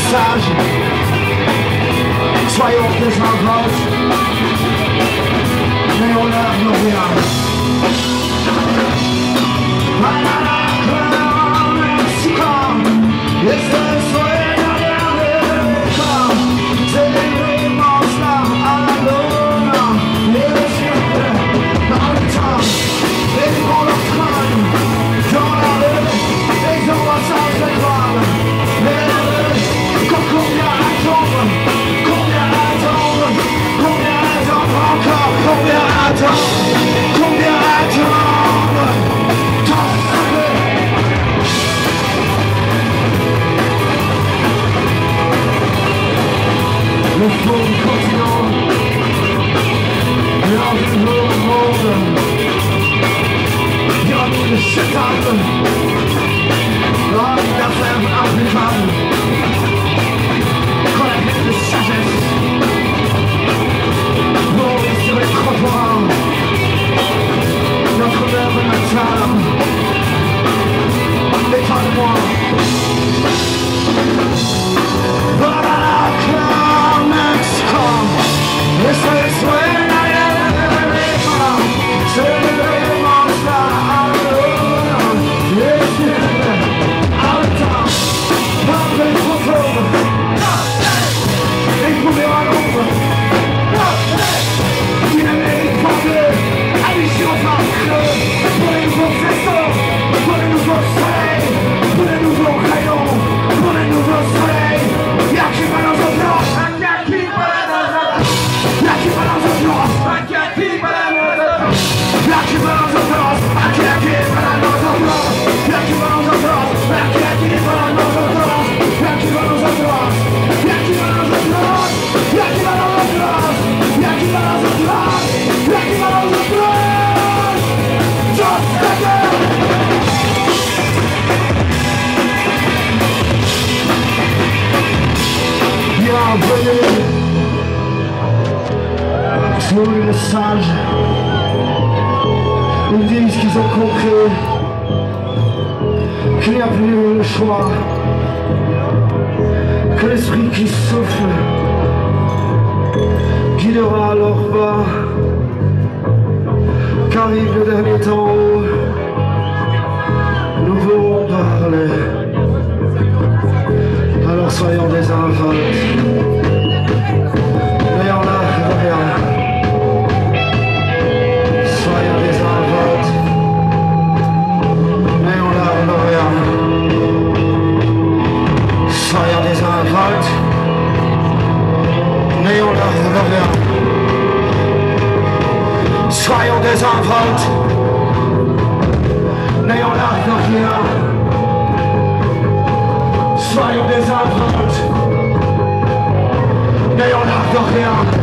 sages, soyons des invoques, mais on leur ne rien. Le fond du continent, mélange du nouveau monde, pyramide chétable, l'homme d'affaires imprimable, collecte de sagesse, mourir sur les trottoirs, notre œuvre natale, l'état de moi. Sur le message, ils disent qu'ils ont compris qu'il n'y a plus le choix, que l'esprit qui souffle guidera leur pas, qu'arrive le dernier temps où nous pourrons parler. Alors soyons des involtes. N'ayons l'air de rien. Soyons des involtes. N'ayons l'air de rien. Soyons des involtes. N'ayons l'air de rien.